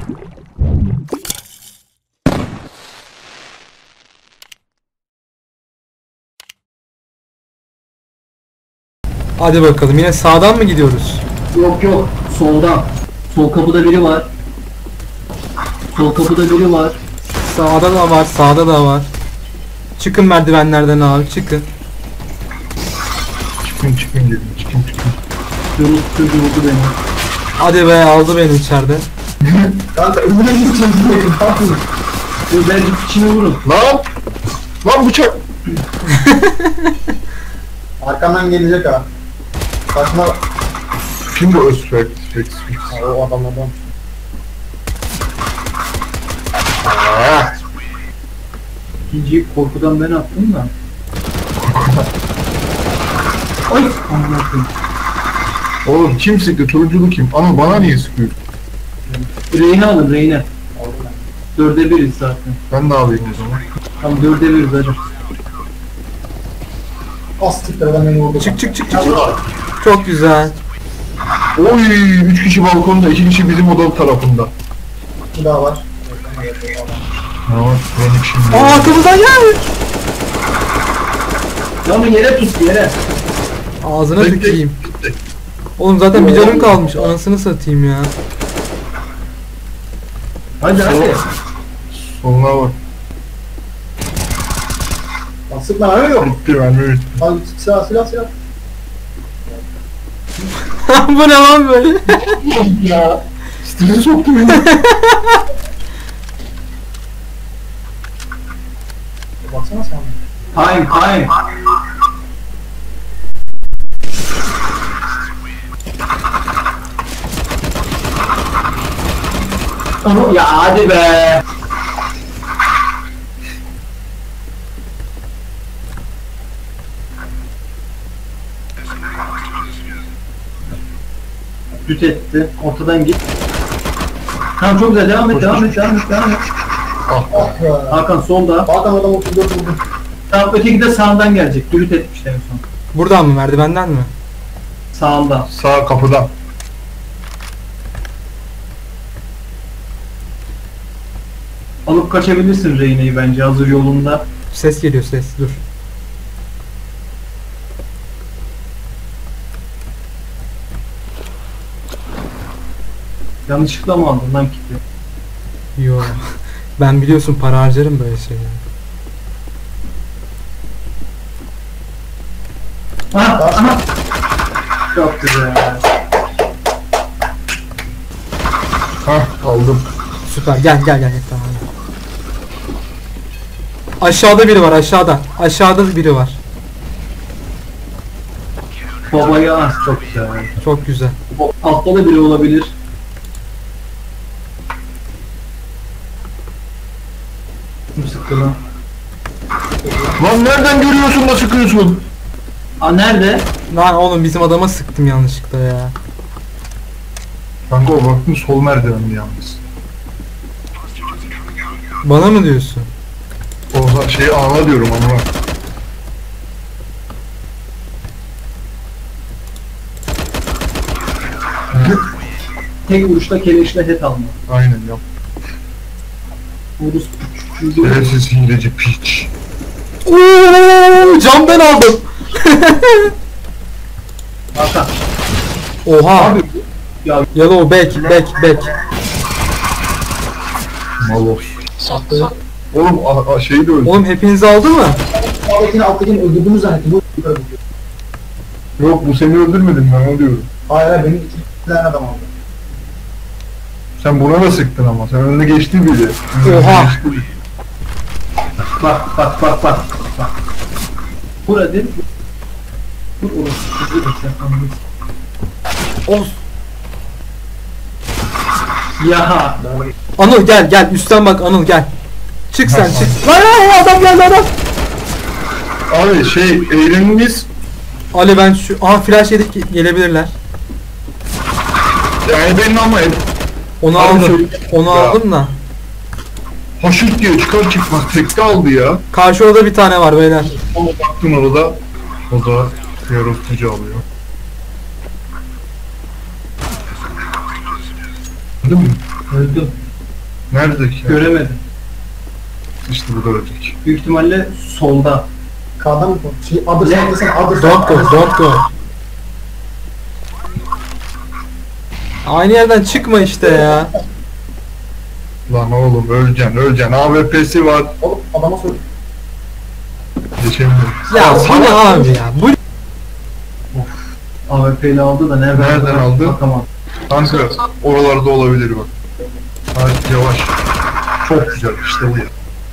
Hadi bakalım, yine sağdan mı gidiyoruz? Yok yok, soldan. Sol kapıda biri var. Sol kapıda biri var. Sağda da var, sağda da var. Çıkın merdivenlerden abi, çıkın. Çıkın dedim. Çıkın. Yunus çocuğu vurdu beni. Hadi be, aldı beni içeride. Kanka önüne gideceğim. Ne yapayım? Dur bence içine vurun. Lan bıçak. Arkamdan gelecek ha. Kaçma. Kim bu Özfek? O adamlardan. İkinciyi korkudan ben attım da. Ay! Anlattım. Oğlum kim sıktı? Turunculu kim? Ama bana niye sıkıyor? Reyne alın reyne. 4'e 1'iz zaten. Ben de alayım o zaman. Tamam 4'e 1'iz hadi. Astık da beni vurdu. Çık. Çok güzel. Oy! 3 kişi balkonda, 2 kişi bizim oda tarafında. Bir daha var. Ne var? Benim şimdi. Aa, arkamızdan gel. Ama yere tut yere. Ağzına tüküreyim. Oğlum zaten bir canım kalmış, anasını satayım ya. Hadi hadi. Soluna bak. Astık lan öyle yok. Bitti ben böyle. Al silah. Bu ne lan böyle? Ya. Strese soktu beni. Baksana sen. Time. Ya hadi be. Düt etti. Ortadan git. Tamam çok güzel devam et. Ah ya. Hakan solda. Hakan adam 34 vurdu. Tamam öteki de sağından gelecek. Dürüt etmiş en son. Buradan mı, merdivenden mi? Sağında. Sağ kapıdan. Alıp kaçabilirsin Reyne'yi bence hazır yolunda. Ses geliyor, ses, dur. Yanlışlıkla mı aldın lan kiti? Yo. Ben biliyorsun para harcarım böyle şeyler. Aha. Çok güzel. Hah aldım. Süper, gel tamam. Aşağıda biri var, aşağıda. Aşağıda biri var. Babayı az çok güzel. Çok güzel. Altta da biri olabilir. Kim sıktı lan? Lan nereden görüyorsun da sıkıyorsun? Aa nerede? Lan oğlum, bizim adama sıktım yanlışlıkla ya. Kanka o baktım sol merdivendi yalnız. Bana mı diyorsun? O şeyi ağla diyorum ama. Tek vuruşta keleşle het alma. Aynen yap. Vurus Şerefsiz hileci piç. Ooo, camdan aldım. Hakan. Oha. Abi. Ya Yellow back. Malos. Oğlum şeyi de öldü. Oğlum hepinizi aldı mı? Alttakini öldürdüğünü zannettim. Bu yukarı gidiyor. Yok bu seni öldürmedim ben o diyorum. Hayır benim 2 tane adam aldı. Sen buna da sıktın ama sen önüne geçtin bile. Oha. bak. Vur hadi. Vur orası. Hızlı da sen anladın. Of. Ya. Anıl gel üstten bak, Anıl gel. Çık sen, çık. Lan adam geldi adam. Abi eğlenimiz Ali ben şu flash yedik, gelebilirler. yani benim ama Onu Abi aldım. söyle- Onu Ya. aldım da. haşırt diyor çıkar çıkmaz tekte aldı ya. Karşı odada bir tane var beyler. Ama baktın orada o da yarospucu alıyor. Değil mi? Öldüm. Nerede ki? Göremedim. İşte bu da ölecek. Büyük ihtimalle solda. K'da mı bu? Şey, adı Ne? sen desene adı Don't go, don't go. Aynı yerden çıkma işte ya. Lan oğlum öleceksin. AWP'si var. Oğlum adama sor. Geçemiyorum. Ya bu ne abi ya? Bu AWP'li aldı da Nereden aldı? Bakamadım. Kanka oralarda olabilir bak. Hadi yavaş. Çok güzel işte bu ya.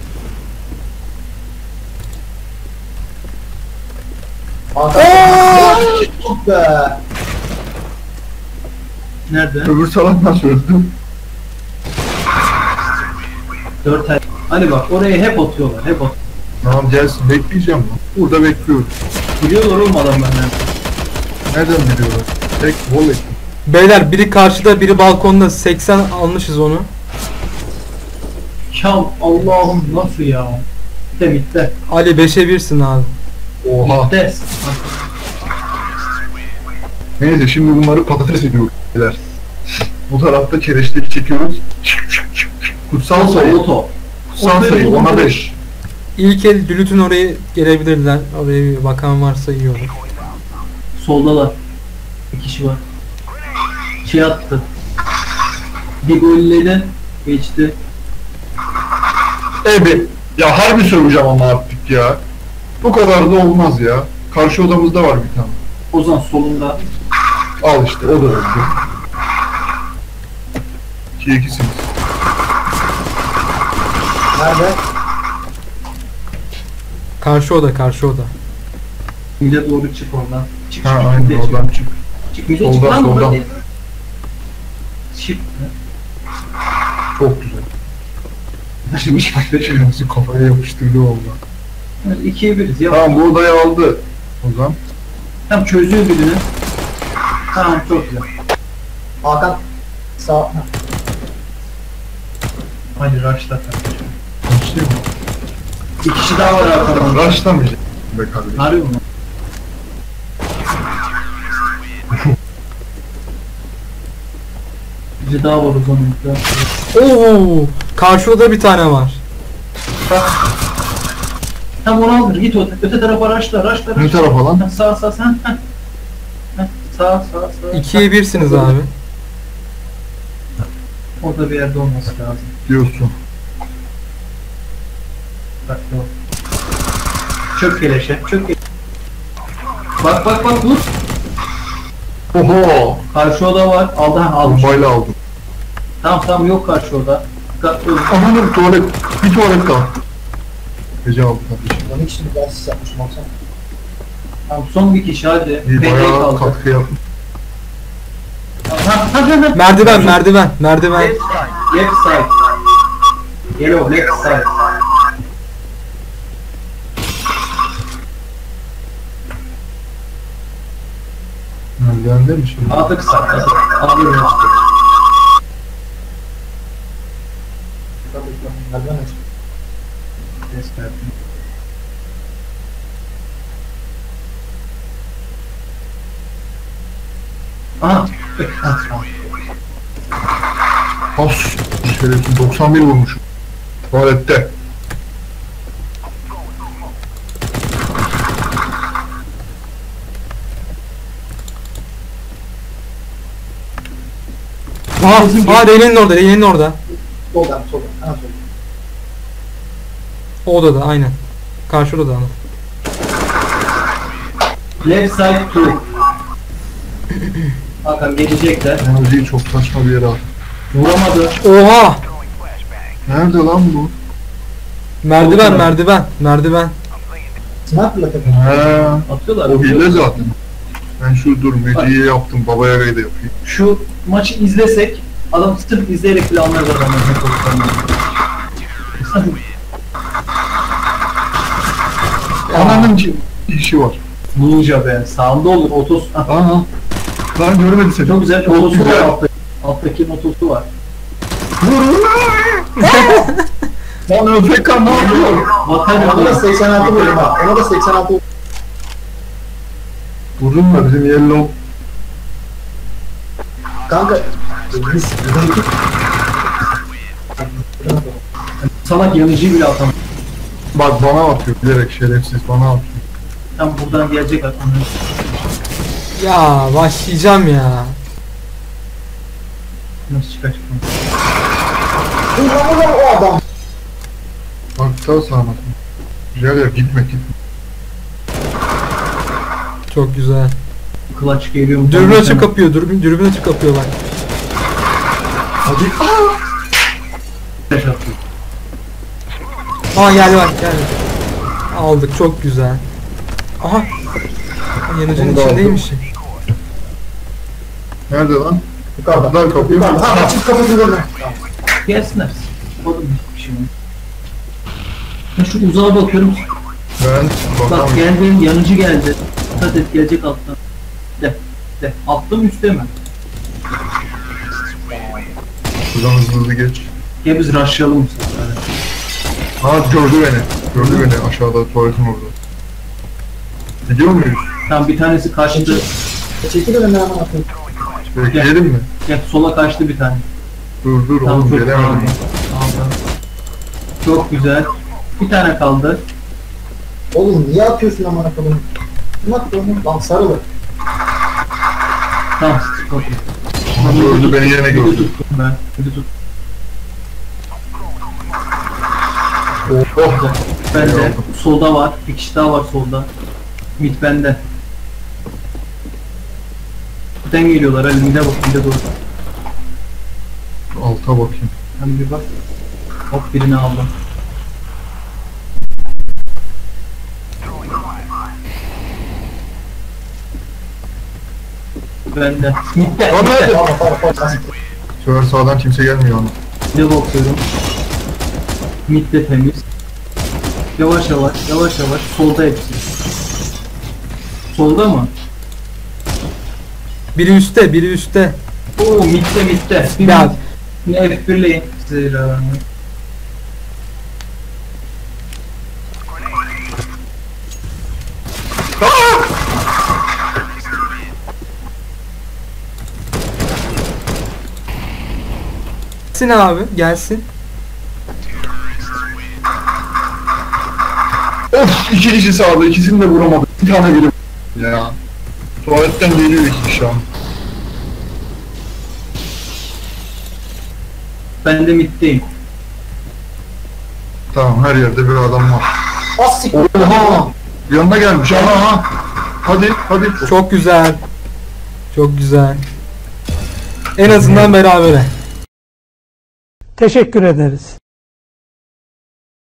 Hakan. Çok be. Nerede? Öbür salak nasıl öldü? 4 ay. Hani bak oraya hep atıyorlar. Hep atıyorlar. Tamam gelsin bekleyeceğim lan. Burada bekliyorum. Biliyorlar oğlum adamlar nerede. Nereden biliyorlar? Tek volley. beyler biri karşıda biri balkonda 80 almışız onu. Ya Allah'ım nasıl ya? Bitti. Ali 5'e 1'sin abi. Oha. Bitti. Neyse şimdi bunları patates ediyoruz. beyler. Bu tarafta kereçleri çekiyoruz. Kutsal sayı. Oto. Kutsal sayı ona 5. İlk el Dülüt'ün oraya gelebilirler. Oraya bir bakan varsa iyi olur. Soldalar. Bir kişi var. Şey attı. Bir golleri geçti. Evet. Ya harbi söyleyeceğim ama artık ya. Bu kadar da olmaz ya. Karşı odamızda var bir tane. Ozan solunda. Al işte o da öldü. 2-2'siniz. Nerede? Karşı oda, karşı oda. Mide doğru çık oradan. Çık. Ha çık, aynen mide çık. oradan çık. Çık mide çık Soldan, lan soldan. oradan. Çık. Çok güzel. Şimdi şarkıcı kafaya yapıştırdı valla. 2'ye 1'iz ya. Tamam bu odayı aldı. O zaman. Tam çözüyor birini. Tamam çok güzel. Hakan. Sağ. Hadi rush'la kardeşim. Başlıyor mu? Bir kişi daha var arkamda. Raşlamayacak be kardeşim. Arıyor mu? Bir daha var o zaman. Oo! Karşı oda bir tane var. Tam onu aldır git öte tarafa rush'la. Ne tarafa lan? Sağ sen. Sağ. 2'ye 1'siniz abi. Orada bir yerde olması lazım. Diyorsun. Bak o. Çök keleşe. Çök keleşe. Bak dur. Oho! Karşı oda var. Almış. Bombayla aldım. Tamam yok karşı oda. Dikkatli ol. Amanın tuvalet. Bir tuvalet kaldı. Gece aldı kardeşim. Onun için bir dersiz yapmışım baksana. Tamam son bir kişi hadi. Bir Peki bayağı kaldı. katkı yapmış. Merdiven. Left side. Yellow left side. Merdivende mi şimdi? Atık side. Alır işte. Nereden aç? Ses verdim. Aha. As. Şerefsiz 91 vurmuş. Tuvalette. Reyne'nin orada. Soldan. Hemen soldan. O odada aynen. Karşı odada ama. Left side 2. Hakan gelecekler. Enerjiyi çok saçma bir yere attı. Vuramadı. Oha! Nerede lan bu? Merdiven. Sniper'la takım. He. Atıyorlar. O hile zaten. Ben şu dur Meci'yi yaptım. Baba yarayı da yapayım. Şu maçı izlesek adam sırf izleyerek bile anlarız adamın ne pozisyonunu. Ananın işi var. Ninja be. Sağında olur. Otos. Ah, Aha. Lan görmedi seni. çok güzel. Çok Otosu var güzel. altta. Alttaki motosu var. Lan Özbekkan ne yapıyor? Vatan Ona da yok. 86 vurdum ha. Ona da 86 vurdum. Vurdun mu bizim yellow? Kanka. Biz Salak yanıcıyı bile atamıyor. Bak bana atıyor bilerek şerefsiz bana atıyor. Tam buradan gelecek aklına. Ya başlayacağım ya. Nasıl çıkacak? Ulan o adam. Bak sağ sağına. Güzel ya gitme gitme. Çok güzel. Kılaç geliyor mu? Dürbün açıp kapıyor. Dürbün açıp kapıyor bak. Hadi. Flash atıyor. Aa geldi bak geldi. Aldık çok güzel. Aha. Yanıcının Onu da içindeymiş. Nerede lan? Yukarıda. Kapılar kapıyor. Yukarıda. Ha açık kapatın önüne. Gelsinler. Oğlum bir şey yok. Ben şu uzağa bakıyorum. Ben Bak bakalım. geldi, yanıcı geldi. Dikkat et, gelecek alttan. De. Altta mı üstte mi? Buradan hızlı hızlı geç. Gel biz rushlayalım bu sefer. Ha gördü beni. Gördü beni aşağıda tuvaletin orada. Gidiyor muyuz? Tamam bir tanesi kaçtı. Çekil önüne hemen atayım. Bekleyelim mi? Gel sola kaçtı bir tane. Dur Tamam oğlum çok gelemedim. Aldı. Çok güzel. Bir tane kaldı. Oğlum niye atıyorsun amına koyayım? Kim attı onu? Lan sarılı. Tamam. Çok iyi. Ha, gördü beni yine Bir de gördü. tuttum ben. Bir de tuttum. Oh. Bende. Solda var. Bir kişi daha var solda. Mid bende. Midden geliyorlar. Hadi mid'e bak. Mid'e doğru. Alta bakayım. Hem bir bak. Hop birini aldım. Bende. Mid'de. Lan Mid'de. nerede? Tamam. Sefer sağdan kimse gelmiyor ona. Mid'e bakıyorum. Mid de temiz. Yavaş yavaş. Solda hepsi. Solda mı? Biri üstte, biri üstte. Oo midde. Bir Ya. mid. Yine F1'leyin. Zira. Gelsin abi, gelsin. Of iki kişi sağda ikisini de vuramadım. Bir tane biri ya. Tuvaletten geliyor iki kişi an. Ben de middeyim. Tamam her yerde bir adam var. Az siktir. Oha! Yanına gelmiş aha. Hadi. Çok güzel. Çok güzel. En azından berabere. Teşekkür ederiz.